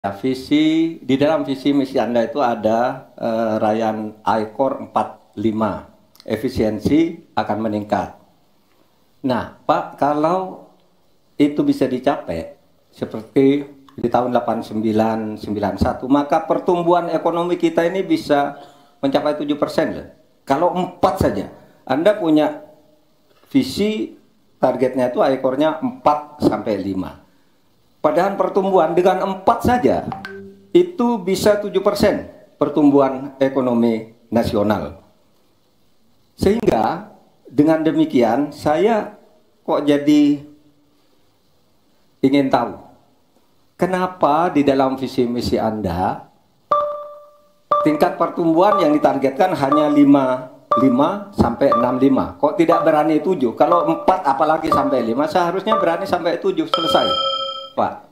Di dalam visi misi Anda itu ada rayaan I-Core 45, efisiensi akan meningkat. Nah, Pak, kalau itu bisa dicapai seperti di tahun 89, 91, maka pertumbuhan ekonomi kita ini bisa mencapai 7% loh. Kalau 4 saja, Anda punya visi targetnya itu I-Core-nya 4 sampai 5. Padahal pertumbuhan dengan 4 saja itu bisa 7% pertumbuhan ekonomi nasional. Sehingga dengan demikian saya kok jadi ingin tahu kenapa di dalam visi misi Anda tingkat pertumbuhan yang ditargetkan hanya 5 sampai 65. Kok tidak berani 7? Kalau 4 apalagi sampai 5 seharusnya berani sampai 7 selesai. Pak,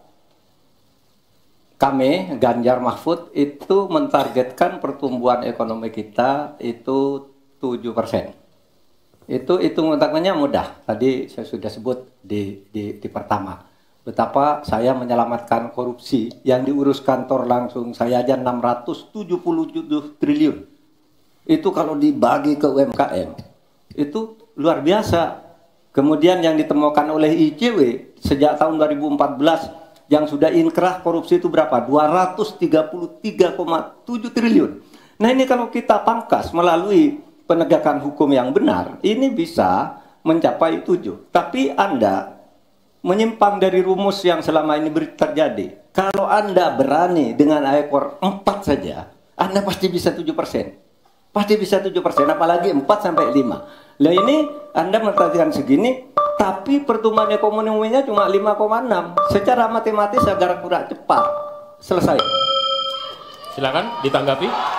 kami Ganjar Mahfud itu mentargetkan pertumbuhan ekonomi kita itu 7%. Itu hitung-hitungannya mudah. Tadi saya sudah sebut di pertama. Betapa saya menyelamatkan korupsi yang diurus kantor langsung saya aja 677 triliun. Itu kalau dibagi ke UMKM itu luar biasa. Kemudian yang ditemukan oleh ICW sejak tahun 2014 yang sudah inkrah korupsi itu berapa? 233,7 triliun. Nah ini kalau kita pangkas melalui penegakan hukum yang benar, ini bisa mencapai 7. Tapi Anda menyimpang dari rumus yang selama ini terjadi. Kalau Anda berani dengan I-Core 4 saja, Anda pasti bisa 7%. Pasti bisa 7%, apalagi 4 sampai 5. Lah ini Anda mentargetkan segini, tapi pertumbuhan ekonominya cuma 5,6. Secara matematis agak kurang cepat. Selesai. Silakan ditanggapi.